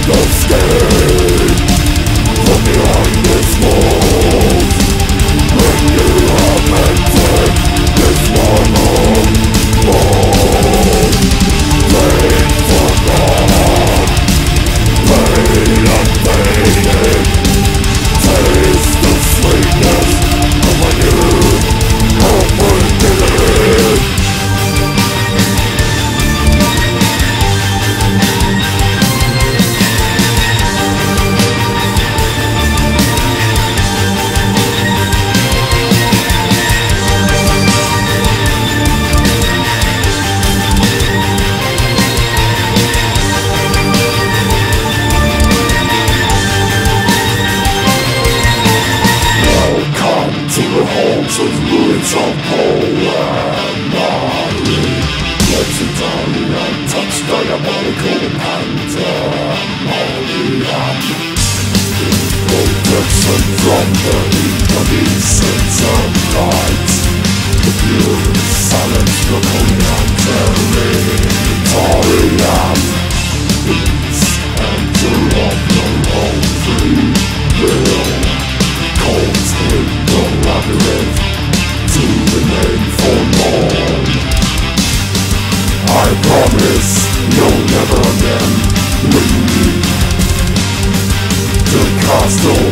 the state from behind this wall. When you have entered this one on wall, pain forgot, pain unfading. Taste the sweetness of my youth, unforgiving. With ruins of Poemari, legendary untouched diabolical pandemonium. Protection from the incandescence of light, the pure silence draconian territorium. Beats enter of your own free will. Cold in the labyrinth to remain forlorn. I promise you'll never again leave the castle